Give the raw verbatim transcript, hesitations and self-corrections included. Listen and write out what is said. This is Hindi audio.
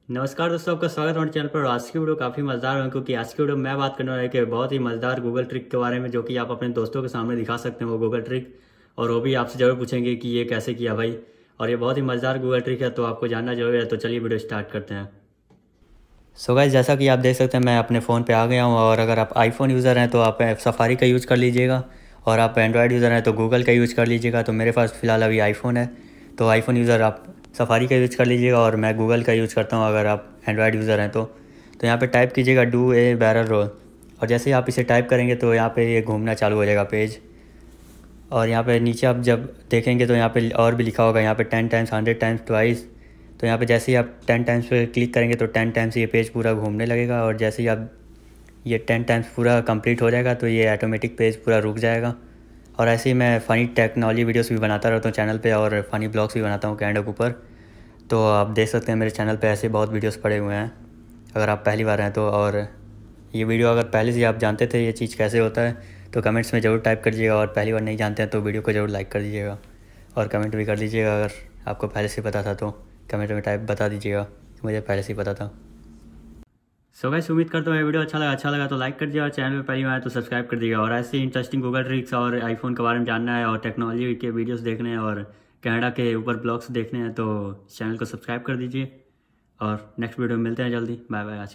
नमस्कार दोस्तों, आपका स्वागत है हमारे चैनल पर। आज की वीडियो काफ़ी मज़ेदार है क्योंकि आज की वीडियो मैं बात करने वाला है कि बहुत ही मज़ेदार गूगल ट्रिक के बारे में, जो कि आप अपने दोस्तों के सामने दिखा सकते हैं वो गूगल ट्रिक। और वो भी आपसे ज़रूर पूछेंगे कि ये कैसे किया भाई। और ये बहुत ही मज़ेदार गूगल ट्रिक है, तो आपको जानना जरूरी है। तो चलिए वीडियो स्टार्ट करते हैं। सो गाइस, जैसा कि आप देख सकते हैं मैं अपने फ़ोन पे आ गया हूँ। और अगर आप आईफोन यूज़र हैं तो आप सफारी का यूज़ कर लीजिएगा, और आप एंड्रॉयड यूज़र हैं तो गूगल का यूज़ कर लीजिएगा। तो मेरे पास फ़िलहाल अभी आईफोन है, तो आईफोन यूज़र आप सफारी का यूज़ कर लीजिएगा, और मैं गूगल का यूज़ करता हूँ अगर आप एंड्रॉयड यूज़र हैं तो। तो यहाँ पे टाइप कीजिएगा डू ए बैरल रोल, और जैसे ही आप इसे टाइप करेंगे तो यहाँ पे ये घूमना चालू हो जाएगा पेज। और यहाँ पे नीचे आप जब देखेंगे तो यहाँ पे और भी लिखा होगा, यहाँ पे ten times, hundred times, twice. तो यहाँ पे जैसे ही आप टेन टाइम्स पे क्लिक करेंगे तो टेन टाइम्स ये पेज पूरा घूमने लगेगा। और जैसे ही आप ये टेन टाइम्स पूरा कंप्लीट हो जाएगा तो ये ऑटोमेटिक पेज पूरा रुक जाएगा। और ऐसे ही मैं फ़नी टेक्नोलॉजी वीडियोस भी बनाता रहता हूँ चैनल पे, और फ़नी ब्लॉग्स भी बनाता हूँ कैंडो के ऊपर। तो आप देख सकते हैं मेरे चैनल पे ऐसे बहुत वीडियोस पड़े हुए हैं, अगर आप पहली बार हैं तो। और ये वीडियो अगर पहले से आप जानते थे ये चीज़ कैसे होता है तो कमेंट्स में ज़रूर टाइप कर दीजिएगा, और पहली बार नहीं जानते हैं तो वीडियो को ज़रूर लाइक कर दीजिएगा, और कमेंट भी कर दीजिएगा। अगर आपको पहले से पता था तो कमेंट में टाइप बता दीजिएगा कि मुझे पहले से ही पता था। सो गाइस, उम्मीद करता हूँ ये वीडियो अच्छा लगा अच्छा लगा तो लाइक कर दिया, और चैनल पे पहली बार आए तो सब्सक्राइब कर दिया। और ऐसे इंटरेस्टिंग गूगल ट्रिक्स और आईफोन के बारे में जानना है, और टेक्नोलॉजी के वीडियोस देखने हैं, और कनाडा के ऊपर ब्लॉग्स देखने हैं, तो चैनल को सब्सक्राइब कर दीजिए। और नेक्स्ट वीडियो में मिलते हैं जल्दी। Bye bye. आज